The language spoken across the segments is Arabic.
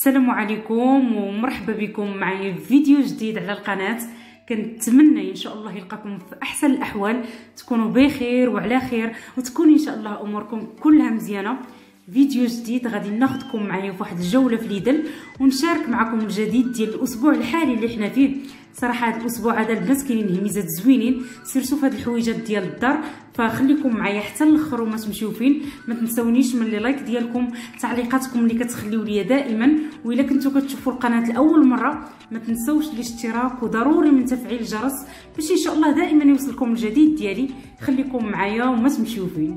السلام عليكم ومرحبا بكم معايا في فيديو جديد على القناه. كنتمنى ان شاء الله يلقاكم في احسن الاحوال، تكونوا بخير وعلى خير، وتكون ان شاء الله اموركم كلها مزيانه. فيديو جديد غادي ناخذكم معايا في واحد الجوله في ليدل ونشارك معكم الجديد ديال الاسبوع الحالي اللي حنا فيه. صراحه هذا الاسبوع هذا البنات كاينين هميزات زوينين سيرتو في هاد الحويجات ديال الدار، فخليكم معايا حتى الاخر وما تمشيو فين. ما تنساونيش من لي لايك ديالكم، تعليقاتكم اللي كتخليو ليا دائما، والا كنتو كتشوفوا القناه لاول مره ما تنساوش الاشتراك وضروري من تفعيل الجرس باش ان شاء الله دائما يوصلكم الجديد ديالي. خليكم معايا وما تمشيو فين.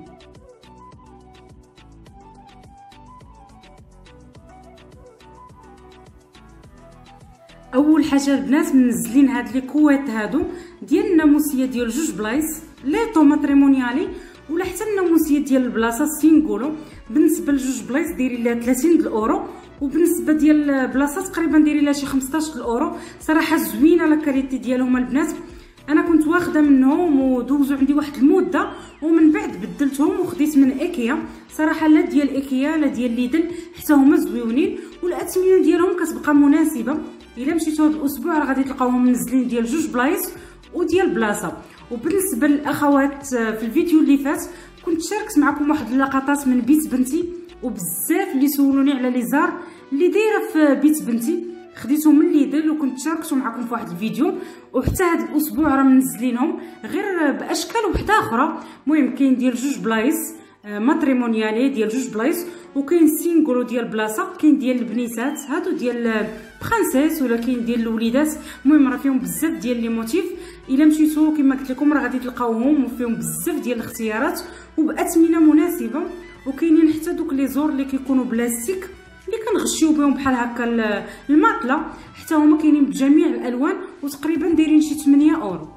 اول حاجه البنات منزلين هاد لي كوات هادو ديال الناموسيه ديال جوج بلايص لي طو ماتريمونيالي، ولا حتى الناموسيه ديال البلاصه سينغولو. بالنسبه لجوج بلايص دايرين لها 30 الاورو، وبالنسبه ديال البلاصه تقريبا دايرين لها شي 15 الاورو. صراحه زوينه لا كاليتي ديالهم البنات، انا كنت واخده منهم ودوزو عندي واحد المده ومن بعد بدلتهم وخديت من ايكيا. صراحه لا ديال ايكيا لا ديال ليدل حتى هما زويونين، والاثمنه ديالهم كتبقى مناسبه. الا مشيتو هذا الاسبوع راه غادي تلقاوهم منزلين ديال جوج بلايص وديال بلاصه. وبالنسبه للاخوات في الفيديو اللي فات كنت شاركت معكم واحد اللقطات من بيت بنتي، وبزاف اللي سولوني على لي زار اللي دايره في بيت بنتي، خديتهم من ليدل وكنت شاركته معكم في واحد الفيديو. وحتى هذا الاسبوع راه منزلينهم غير باشكال وحده اخرى. المهم كاين ديال جوج بلايص ماتريمونيالي ديال جوج بلايص، وكاين سينغولو ديال بلاصه، كاين ديال البنيتات هادو ديال برانسيس، ولا كاين ديال الوليدات. المهم راه فيهم بزاف ديال لي موتيف. الا مشيتو كما قلت لكم راه غادي تلقاوهم وفيهم بزاف ديال الاختيارات وباثمنه مناسبه. وكاينين حتى دوك لي زور اللي كيكونوا بلاستيك اللي كنغشيو بهم بحال هكا الماطله، حتى هما كاينين بجميع الالوان وتقريبا دايرين شي 8 اورو.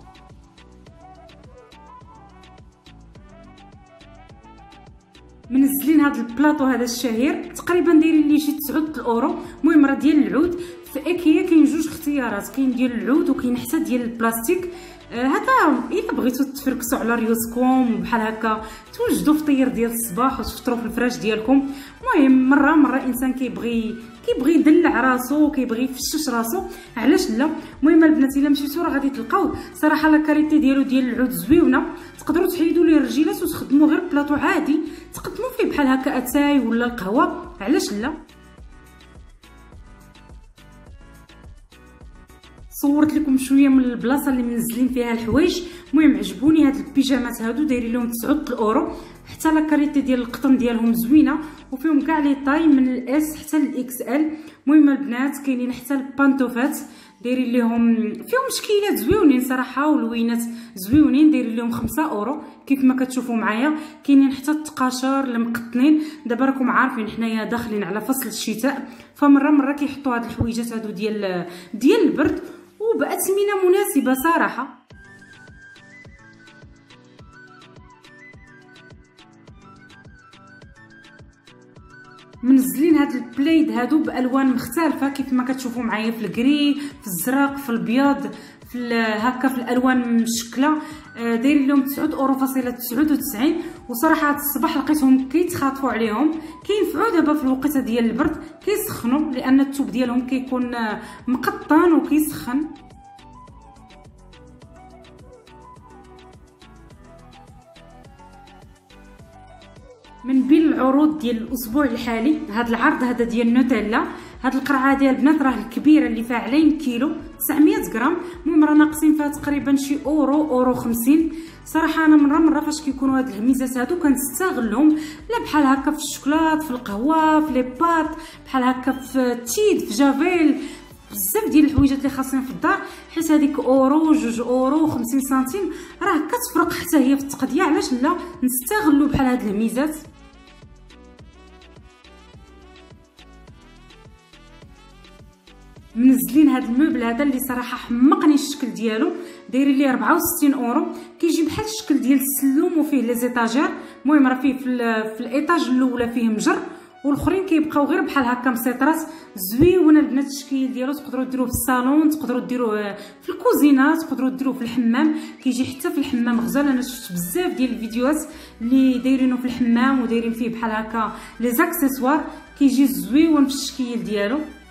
منزلين هذا البلاطو هذا الشهير تقريبا دايرين ليه شي 9 الاورو. المهم راه ديال العود في ايكيا كاين جوج اختيارات، كاين ديال العود وكاين حتى ديال البلاستيك. هذا الا بغيتو تفركسوا على ريوسكم وبحال هكا توجدوا فطير ديال الصباح وتفطروا في الفراش ديالكم. المهم مره الانسان كيبغي يدلع راسو وكيبغي يفشش راسو، علاش لا. المهم البنات الا مشيتو راه غادي تلقاو صراحه لا كاريتي ديالو ديال العود زويونه، تقدروا تحيدوا ليه الرجيلات وتخدموا غير بلاطو عادي تقدموا فيه بحال هكا اتاي ولا القهوه، علاش لا. صورت لكم شويه من البلاصه اللي منزلين فيها الحوايج. المهم عجبوني هاد البيجامات هادو دايرين لهم 9 الاورو، حتى لا كاليتي ديال القطن ديالهم زوينه، وفيهم كاع لي طاي من الاس حتى الاكس ال. المهم البنات كاينين حتى البانطوفات دايرين لهم فيهم مشكيلات زويونين صراحه، والوينات زويونين دايرين لهم 5 اورو كيف ما كتشوفوا معايا. كاينين حتى التقاشر المقطنين. دابا راكم عارفين حنايا داخلين على فصل الشتاء، فمره كيحطوا هاد الحويجات هادو ديال البرد وباثمنه مناسبه صراحه. منزلين هاد البلايد هادو بالوان مختلفه كيف ما كتشوفوا معايا، في الكري، في الزرق، في الابيض، في هكا في الالوان مشكله. دايرين لهم 9 اورو فاصله 99. وصراحه هاد الصباح لقيتهم كيتخاطفوا عليهم، كينفعوا دابا في الوقيته ديال البرد، كيسخنوا لان الثوب ديالهم كيكون مقطن وكيسخن. من بين العروض ديال الاسبوع الحالي هذا العرض هذا ديال نوتيلا. هاد القرعه ديال البنات راه الكبيره اللي فيها علين كيلو 900 غرام. المهم راه ناقصين فيها تقريبا شي اورو 50. صراحه انا مره فاش كيكونوا هاد الهميزات هادو كنستغلهم، لا بحال هكا في الشوكولات، في القهوه، في لي بات، بحال هكا في تيد، في جافيل، بزاف ديال الحويجات اللي خاصين في الدار. حيت هذيك اورو 2 اورو 50 سنتيم راه كتفرق حتى هي في التقضيه، علاش لا نستغلوا بحال هاد الهميزات. منزلين هذا الموبل هذا اللي صراحه حمقني الشكل ديالو، دايرين ليه 64 اورو. كيجي بحال الشكل ديال السلوم وفيه لي زيتاجير. المهم راه فيه في الايطاج الاولى فيه مجر، والاخرين كيبقاو غير بحال هكا مسيطرات. زويون البنات التشكيل ديالو، تقدروا ديروه في الصالون، تقدروا ديروه في الكوزينه، تقدروا ديروه في الحمام. كيجي حتى في الحمام غزال. انا شفت بزاف ديال الفيديوهات اللي دايرينه في الحمام ودايرين فيه بحال هكا لي زاكسيسوار، كيجي زويون في التشكيل ديالو.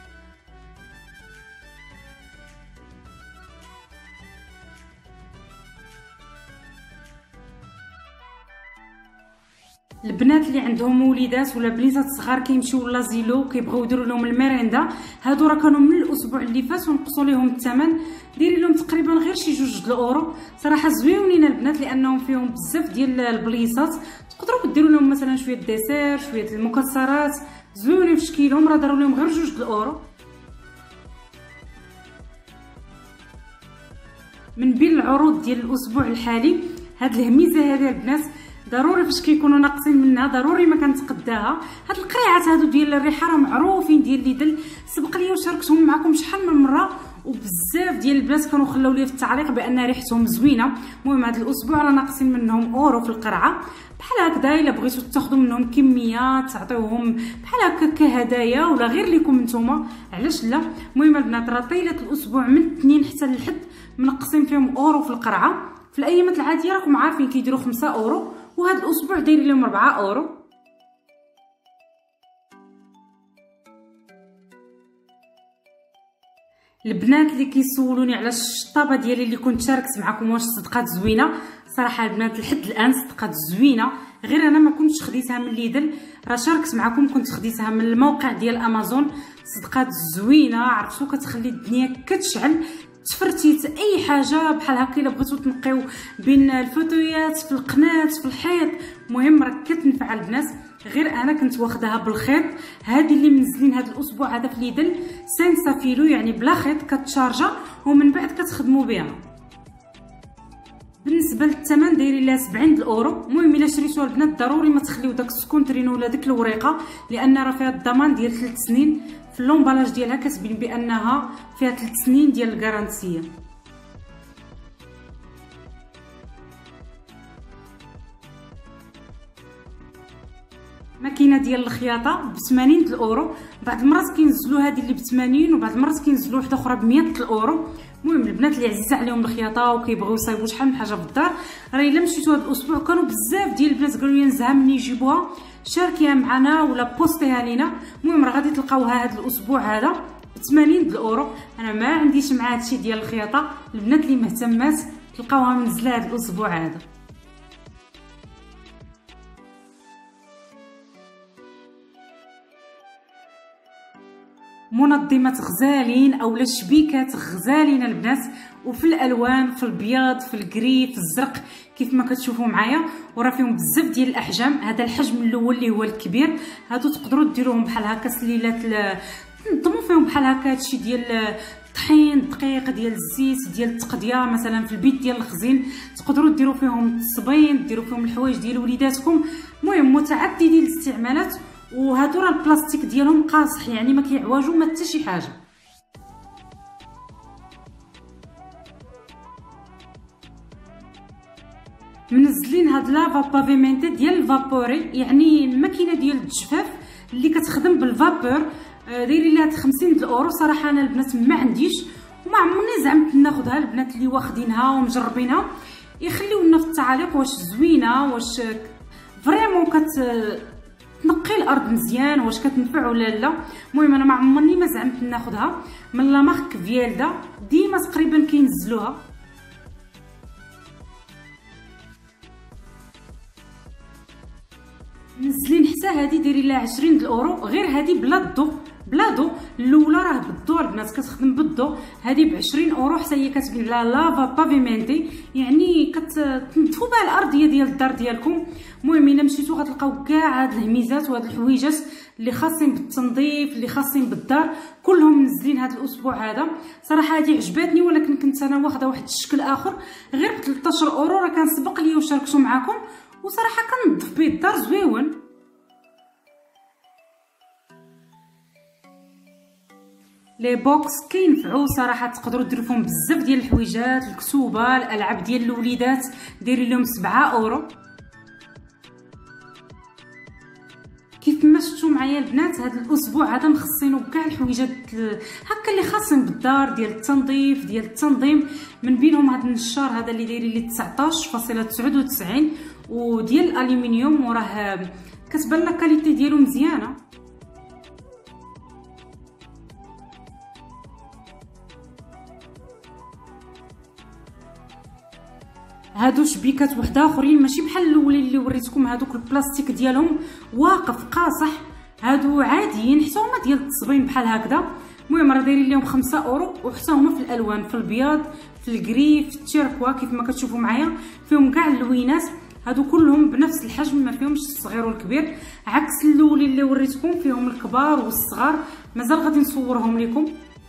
البنات اللي عندهم وليدات ولا بنيتات صغار كيمشيو لازيلو كيبغيو يديروا لهم الميريندا، هادو راه كانوا من الاسبوع اللي فات ونقصوا لهم الثمن، ديري لهم تقريبا غير شي 2 الاورو. صراحه زويونين البنات لانهم فيهم بزاف ديال البليصات، تقدروا ديروا لهم مثلا شويه ديسير شويه المكسرات، زويونين في شكلهم، راه داروا لهم غير 2 الاورو. من بين العروض ديال الاسبوع الحالي هاد الهميزه هذه البنات ضروري فاش كيكونوا ناقصين منها ضروري ما كنتقداها. هاد القريعات هادو ديال الريحه راه معروفين ديال ليدل، سبق لي وشاركتهم معكم شحال من مره وبزاف ديال البنات كانوا خلاو لي في التعليق بان ريحتهم زوينه. المهم هاد الاسبوع راه ناقصين منهم اورو في القرعه بحال هكذا، الا بغيتو تاخذوا منهم كميات تعطيوهم بحال هكا كهدايا ولا غير ليكم نتوما علاش لا. المهم البنات راه طيله الاسبوع من الاثنين حتى للحد منقصين فيهم اورو في القرعه. في الايامات العاديه راكم عارفين كيديروا 5 اورو، وهذا الاسبوع دايرين لهم 4 اورو. البنات اللي كيسولوني على الشطابه ديالي اللي كنت شاركت معكم واش صدقات زوينه، صراحه البنات لحد الان صدقات زوينه، غير انا ما كنتش خديتها من ليدل، راه شاركت معكم كنت خديتها من الموقع ديال امازون. صدقات زوينه، عرفتو كتخلي الدنيا كتشعل، تفرتيت اي حاجه بحال هكا الا بغيتو تنقيو بين الفوتويات في القناه في الحيط، المهم راه كتنفع البنات. غير انا كنت واخداها بالخيط، هذه اللي منزلين هذا الاسبوع هذا في ليدل سانسا فيلو، يعني بلا خيط كتشارجا ومن بعد كتخدموا بها. بالنسبه للثمن دايرين لها 70 الاورو. المهم الا شريتوها البنات ضروري ما تخليو داك السكونترين ولا ديك الوريقه، لان راه فيها الضمان ديال 3 سنين، في اللومبالاج ديالها كتبين بانها فيها 3 سنين ديال الكارانتيه. ماكينه ديال الخياطه ب 80 الاورو، بعض المرات كينزلوا هذه اللي ب 80 وبعض المرات كينزلوا وحده اخرى ب 100 الاورو. المهم البنات اللي عزيزه عليهم الخياطه وكيبغيو يصايبوا شحال من حاجه في الدار، راه الا مشيتوا هذا الاسبوع كانوا بزاف ديال البنات قالوا لي نزهه مني يجيبوها، شاركيها معنا ولا بوستيها لينا. المهم راه غادي تلقاوها هذا الاسبوع هذا ب 80 الاورو. انا ما عنديش مع هادشي ديال الخياطه، البنات اللي مهتمات تلقاوها منزله هذا الاسبوع هذا. منظمات غزالين اولا شبيكات غزالين البنات، وفي الالوان، في الابيض في الكري في الزرق كيف ما كتشوفوا معايا، وراه فيهم بزاف ديال الاحجام. هذا الحجم الاول اللي هو الكبير، هادو تقدروا ديروهم بحال هكا سليلات تنظموا فيهم بحال هكا هادشي ديال الطحين، الدقيق ديال الزيت ديال التقديه مثلا في البيت ديال الخزين، تقدروا ديروا فيهم التصبين، ديروا فيهم الحوايج ديال وليداتكم. المهم متعددين الاستعمالات، وهادو راه البلاستيك ديالهم قاصح يعني ما كيعواجوا ما حتى شي حاجه. منزلين هاد لافا بافيمنتي ديال الفابوري، يعني الماكينه ديال الجفاف اللي كتخدم بالفابور، دايرين لها 50 الاورو. صراحه انا البنات ما عنديش وما عمرني زعمت ناخذها، البنات اللي واخدينها ومجربينها يخليو لنا في التعاليق واش زوينه، واش فريمون تنقي الارض مزيان، واش كتنفع ولا لا. المهم انا ما عمرني ما زعمت ناخذها من لا مارك فيالدا، ديما تقريبا كينزلوها. منزلين حتى هذه دايرين لها 20 الاورو، غير هذه بلا الضو، بلا ضو. الاولى راه بالضو البنات كتخدم بالضو، هذه ب 20 اورو حتى هي كتبين لها لافا بافيمنتي، يعني كتنظفوا بها الارضيه ديال الدار ديالكم. المهم الا مشيتو غتلقاو كاع هاد الهميزات وهاد الحويجات اللي خاصين بالتنظيف اللي خاصين بالدار كلهم منزلين هاد الاسبوع هذا. صراحه هذه عجباتني، ولكن كنت انا واخده واحد الشكل اخر غير ب 13 اورو، راه كان سبق لي وشاركته معكم، وصراحه كنظف به الدار زويون. لي بوكس كينفعوا صراحه، تقدروا ديروا فيهم بزاف ديال الحويجات، الكتوبه، الالعاب ديال الوليدات، دايرين لهم 7 اورو. كيف ما شفتوا معايا البنات هذا الاسبوع هذا مخصينو بكاع الحويجات هكا اللي خاصين بالدار ديال التنظيف ديال التنظيم. من بينهم هذا النشار هذا اللي دايرين ليه 19.99 وديال الالومنيوم، وراه كتبان لك كاليتي ديالو مزيانه. هادو شبيكات وحده اخرين ماشي بحال الاولين اللي وريتكم، هادوك البلاستيك ديالهم واقف قاصح، هادو عاديين حتى هما ديال التصبين بحال هكذا. المهم راه دايرين لهم 5 اورو، وحتى هما في الالوان، في الابيض، في الكري، في التيركوا، كيف ما كتشوفوا معايا فيهم كاع اللوينات. هادو كلهم بنفس الحجم، ما فيهمش الصغير والكبير، عكس الاولين اللي وريتكم فيهم الكبار والصغار. مازال غادي نصورهم لكم.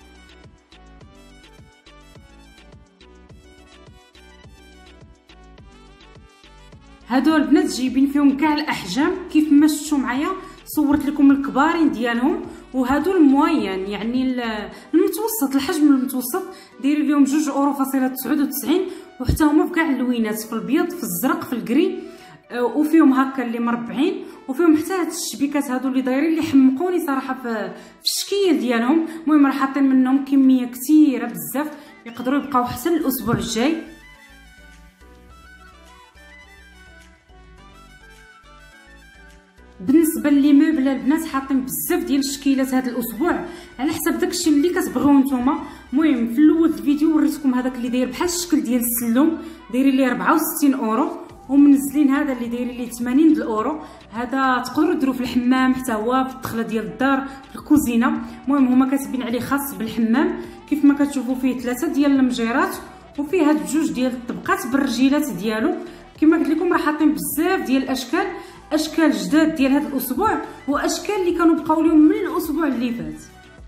هادو البنات جايبين فيهم كاع الاحجام كيف ما شفتوا معايا، صورت لكم الكبارين ديالهم، وهادو الموين يعني المتوسط، الحجم المتوسط دايرين لهم 2.99 اورو، وحتى هما في كاع اللوينات، في الابيض، في الزرق، في الكري، وفيهم هكا اللي مربعين، وفيهم حتى هاد الشبيكات هادو اللي دايرين اللي حمقوني صراحه في الشكل ديالهم. المهم راه حاطين منهم كميه كثيره بزاف، يقدروا يبقاو حتى الاسبوع الجاي. بالنسبه لي مبل البنات حاطين بزاف ديال الشكيلات هذا الاسبوع على حسب داكشي اللي كتبغيو نتوما. المهم في الاول الفيديو وريتكم هذاك اللي داير بحال الشكل ديال السلوم، دايرين ليه 64 اورو، ومنزلين هذا اللي دايرين ليه 80 الاورو. هذا تقدروا ديروا في الحمام حتى هو في الدخله ديال الدار، في الكوزينه. المهم هما كاتبين عليه خاص بالحمام، كيف ما كتشوفوا فيه 3 ديال المجيرات، وفيه هاد بجوج ديال الطبقات بالرجيلات ديالو. كما قلت لكم راه حاطين بزاف ديال الاشكال، اشكال جداد ديال هذا الاسبوع، واشكال اللي كانوا بقاو لهم من الاسبوع اللي فات.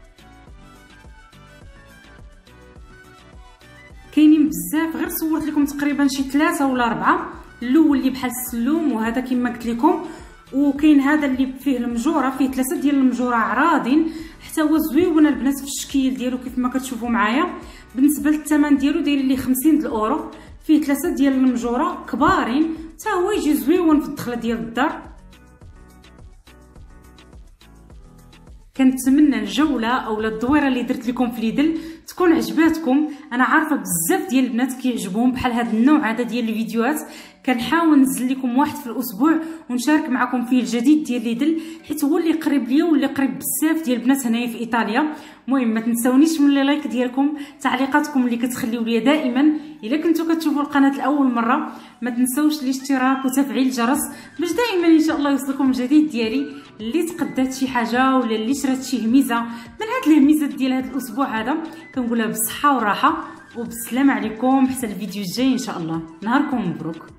كاينين بزاف، غير صورت لكم تقريبا شي 3 ولا 4. الاول اللي بحال السلوم، وهذا كما قلت لكم، وكاين هذا اللي فيه المجوره، فيه 3 ديال المجوره عراضين، حتى هو زويون البنات في الشكل ديالو كيف ما كتشوفوا معايا. بالنسبه للثمن ديالو داير ليه 50 الاورو، فيه 3 ديال المجوره كبارين، حتى هو يجي زويون في الدخله ديال الدار. كنتمنى الجوله اولا الدويره اللي درت لكم في ليدل تكون عجباتكم. انا عارفه بزاف ديال البنات كيعجبهم بحال هذا النوع هذا ديال الفيديوهات، كنحاول ننزل لكم واحد في الاسبوع ونشارك معكم فيه الجديد ديال ليدل، حيت هو اللي قريب ليا واللي قريب بزاف ديال البنات هنايا في ايطاليا. المهم ما تنساونيش من لي لايك ديالكم، تعليقاتكم اللي كتخليو ليا دائما. الا كنتو كتشوفوا القناه لاول مره ما تنساوش الاشتراك وتفعيل الجرس باش دائما ان شاء الله يوصلكم الجديد ديالي. اللي تقدات شي حاجه ولا اللي شرات شي هميزه من هاد الهميزات ديال هاد الاسبوع هذا، كنقولها بالصحه والراحه وبالسلامه عليكم حتى الفيديو الجاي ان شاء الله. نهاركم مبروك.